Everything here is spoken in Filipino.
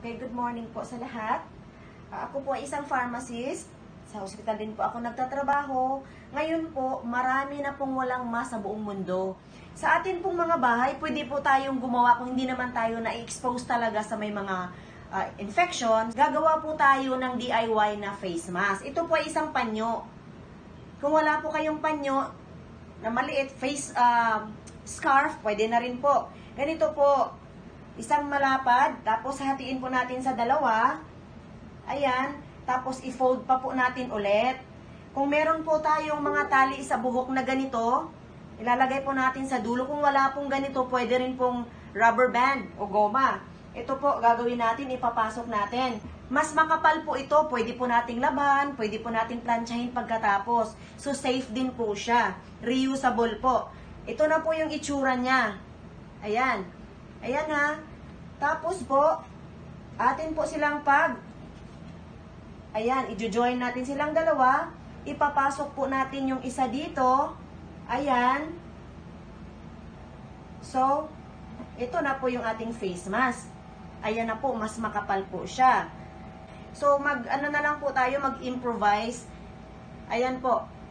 Okay, good morning po sa lahat. Ako po ay isang pharmacist. Sa hospital din po ako nagtatrabaho. Ngayon po, marami na pong walang mask sa buong mundo. Sa atin pong mga bahay, pwede po tayong gumawa kung hindi naman tayo na-expose talaga sa may mga infections. Gagawa po tayo ng DIY na face mask. Ito po ay isang panyo. Kung wala po kayong panyo na maliit, face scarf, pwede na rin po. Ganito po. Isang malapad, tapos hatiin po natin sa dalawa. Ayan, tapos i-fold pa po natin ulit. Kung meron po tayong mga tali sa buhok na ganito, ilalagay po natin sa dulo. Kung wala pong ganito, pwede rin pong rubber band o goma. Ito po, gagawin natin, ipapasok natin. Mas makapal po ito, pwede po nating laban, pwede po nating planchahin pagkatapos. So, safe din po siya. Reusable po. Ito na po yung itsura niya. Ayan. Ayan ha. Tapos po, atin po silang ayan, i-join natin silang dalawa. Ipapasok po natin yung isa dito. Ayan. So, ito na po yung ating face mask. Ayan na po, mas makapal po siya. So, ano na lang po tayo, mag-improvise. Ayan po.